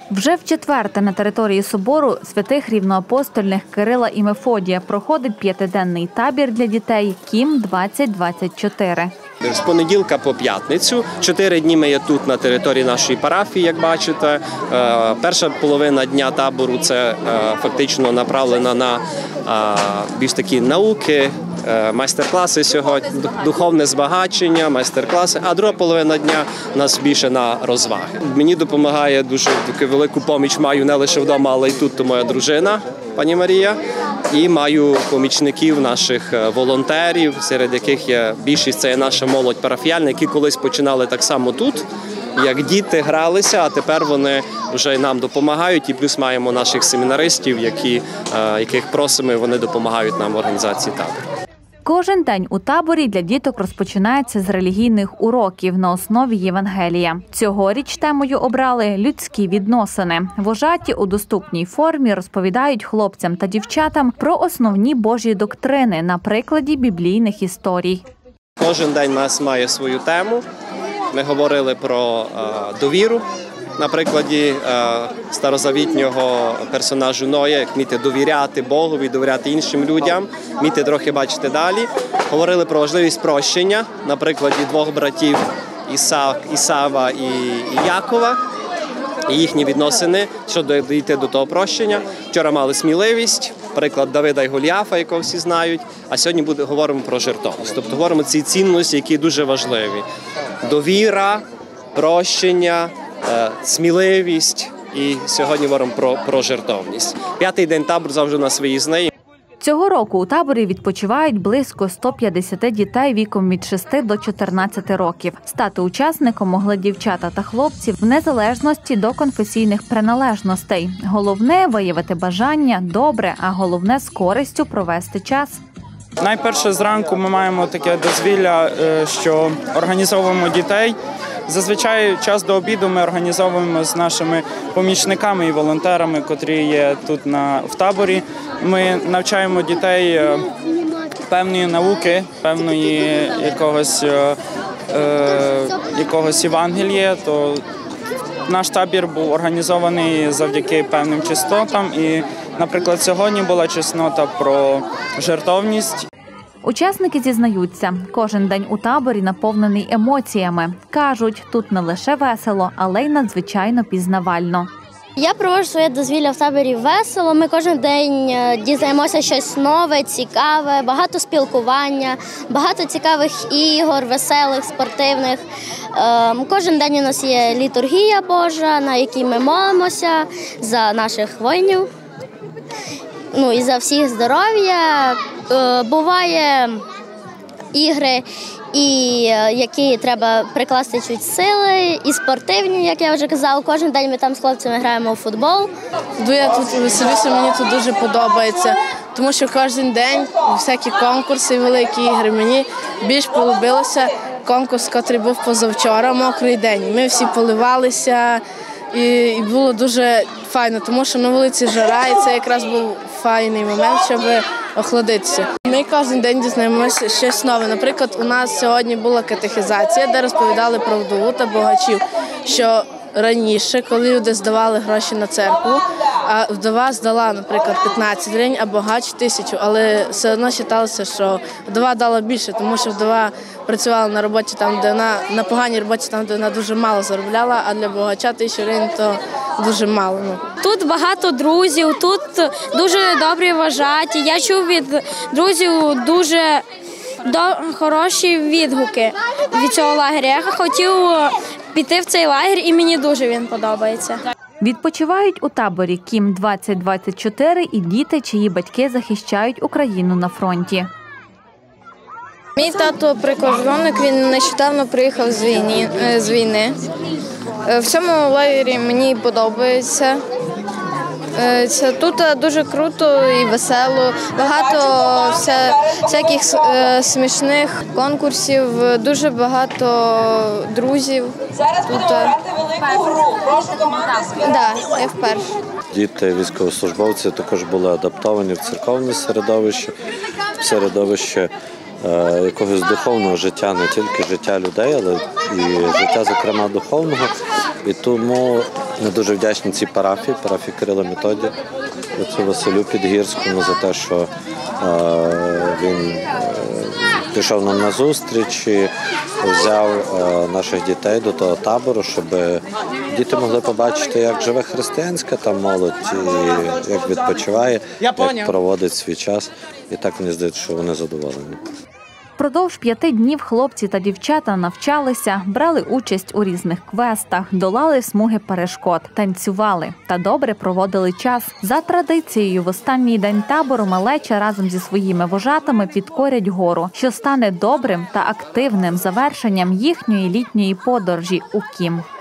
Вже вчетверте на території собору святих рівноапостольних Кирила і Мефодія проходить п'ятиденний табір для дітей «Кім-2024». З понеділка по п'ятницю. 4 дні ми є тут на території нашої парафії, як бачите. Перша половина дня табору – це фактично направлена на більш такі науки, майстер-класи сьогодні, духовне збагачення, майстер-класи, а друга половина дня у нас більше на розваги. Мені допомагає дуже велику поміч, маю не лише вдома, але й тут, то моя дружина, пані Марія. І маю помічників наших волонтерів, серед яких є більшість, це є наша молодь парафіяльна, які колись починали так само тут, як діти гралися, а тепер вони вже нам допомагають. І плюс маємо наших семінаристів, яких просимо, і вони допомагають нам в організації табору. Кожен день у таборі для діток розпочинається з релігійних уроків на основі Євангелія. Цьогоріч темою обрали «Людські відносини». Вожаті у доступній формі розповідають хлопцям та дівчатам про основні Божі доктрини на прикладі біблійних історій. Кожен день у нас має свою тему. Ми говорили про довіру. На прикладі старозавітнього персонажу Ноя, як вміти довіряти Богові, довіряти іншим людям, вміти трохи бачити далі. Говорили про важливість прощення, на прикладі 2 братів Ісава і Якова, і їхні відносини, щоб дійти до того прощення. Вчора мали сміливість, приклад Давида і Голіафа, якого всі знають, а сьогодні говоримо про жертовність. Тобто говоримо ці цінності, які дуже важливі. Довіра, прощення, сміливість, і сьогодні говоримо про жертовність. 5-й день табору завжди у нас виїзний. Цього року у таборі відпочивають близько 150 дітей віком від 6 до 14 років. Стати учасником могли дівчата та хлопці в незалежності до конфесійних приналежностей. Головне – виявити бажання добре, а головне – з користю провести час. Найперше зранку ми маємо таке дозвілля, що організовуємо дітей. Зазвичай час до обіду ми організовуємо з нашими помічниками і волонтерами, котрі є тут в таборі. Ми навчаємо дітей певної науки, певної якогось Євангелія. То наш табір був організований завдяки певним чеснотам. І, наприклад, сьогодні була чеснота про жертовність. Учасники зізнаються, кожен день у таборі наповнений емоціями. Кажуть, тут не лише весело, але й надзвичайно пізнавально. Я проводжу своє дозвілля в таборі весело. Ми кожен день дізнаємося щось нове, цікаве, багато спілкування, багато цікавих ігор, веселих, спортивних. Кожен день у нас є літургія Божа, на якій ми молимося за наших воїнів. І за всіх здоров'я. Буває ігри, які треба прикласти чуть сили, і спортивні, як я вже казала. Кожен день ми там з хлопцями граємо у футбол. Я тут веселюся, мені тут дуже подобається, тому що кожен день всякі конкурси, великі ігри. Мені більш полюбилося конкурс, який був позавчора, мокрий день. Ми всі поливалися, і було дуже файно, тому що на вулиці жара, і це якраз був файний момент, щоб охолодитися. Ми кожен день дізнаємося щось нове. Наприклад, у нас сьогодні була катехізація, де розповідали про вдову та богачів, що раніше, коли люди здавали гроші на церкву, а вдова здала, наприклад, 15 гривень, а богач – 1000, але все одно вважалося, що вдова дала більше, тому що вдова працювала на роботі там, де на поганій роботі, там, де вона дуже мало заробляла, а для богача 1000 гривень – то дуже мало. Тут багато друзів, тут дуже добрі вожаті. Я чув від друзів дуже хороші відгуки від цього лагеря. Я хотів піти в цей лагерь, і мені дуже він подобається. Відпочивають у таборі «Кім-2024» і діти, чиї батьки захищають Україну на фронті. Мій тато прикордонник, він нещодавно приїхав з війни. В цьому лагері мені подобається. Тут дуже круто і весело, багато всяких смішних конкурсів, дуже багато друзів тут. Так, я вперше. Діти військовослужбовці також були адаптовані в церковне середовище, в середовище якогось духовного життя, не тільки життя людей, але і життя, зокрема, духовного. І тому Ми дуже вдячні цій парафії Кирила Методія, отцю Василю Підгірському за те, що він пішов нам на зустріч і взяв наших дітей до того табору, щоб діти могли побачити, як живе християнська там молодь, і як відпочиває, як проводить свій час. І так мені здається, що вони задоволені. Впродовж 5 днів хлопці та дівчата навчалися, брали участь у різних квестах, долали смуги перешкод, танцювали та добре проводили час. За традицією, в останній день табору малеча разом зі своїми вожатами підкорять гору, що стане добрим та активним завершенням їхньої літньої подорожі у Кім.